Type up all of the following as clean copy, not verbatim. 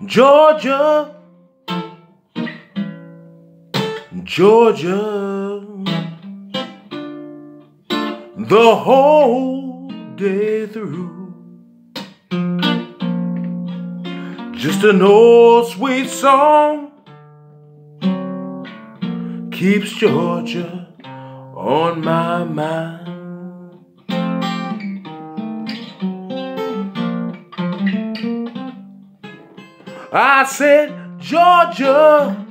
Georgia, Georgia, the whole day through. Just an old sweet song keeps Georgia on my mind. I said, Georgia,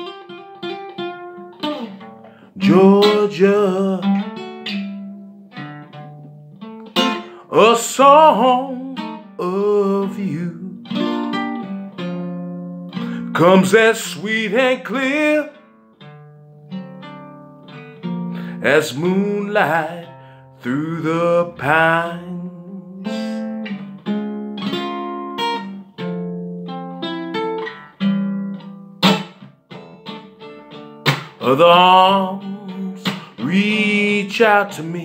Georgia, a song of you comes as sweet and clear as moonlight through the pines. The arms reach out to me,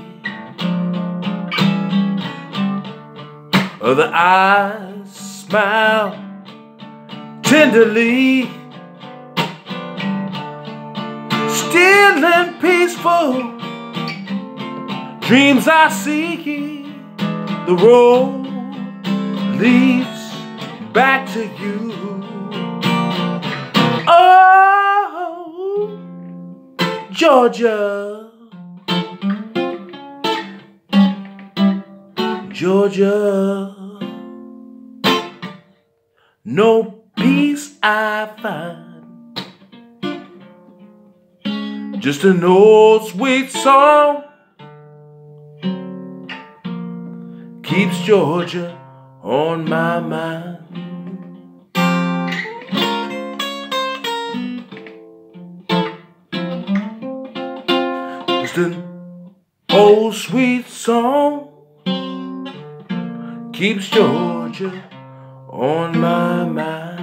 the eyes smile tenderly, still and peaceful dreams I see. The road leads back to you. Oh, Georgia, Georgia, no peace I find, just an old sweet song keeps Georgia on my mind. Just an old sweet song keeps Georgia on my mind.